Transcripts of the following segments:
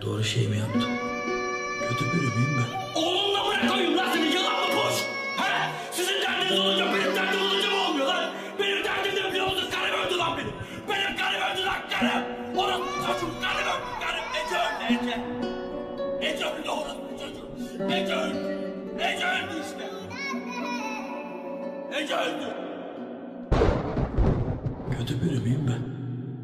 doğru şey mi yaptım? Kötü biri miyim ben? Oğlumla bırakayım lan seni, yalan mı boş? He? Sizin derdiniz olunca benim derdim olunca mı olmuyor lan? Benim derdim de biliyor musun? Karım öldü lan benim. Benim karım öldü lan, karım. Orası çocuğum, karım öldü, karım. Ece öldü, Ece. Ece öldü, orası çocuğum. Ece öldü. Ece öldü işte. Ece öldü. Kötü biri miyim ben?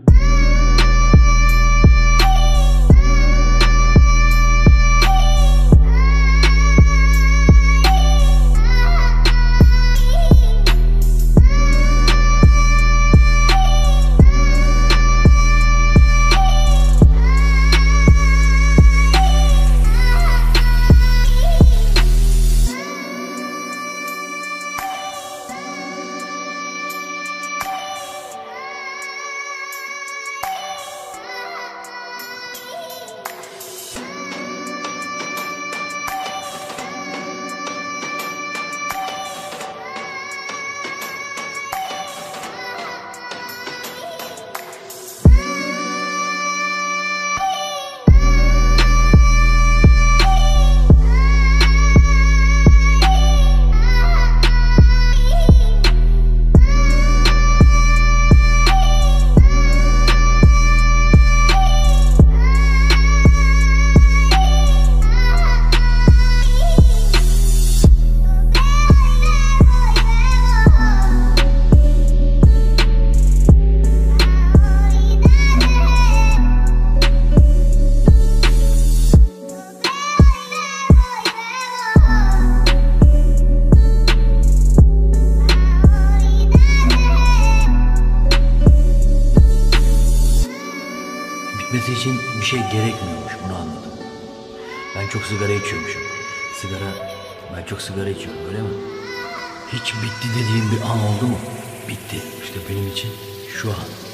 Bitmesi için bir şey gerekmiyormuş, bunu anladım. Ben çok sigara içiyormuşum. Ben çok sigara içiyorum, öyle mi? Hiç bitti dediğim bir an oldu mu? Bitti. İşte benim için şu an.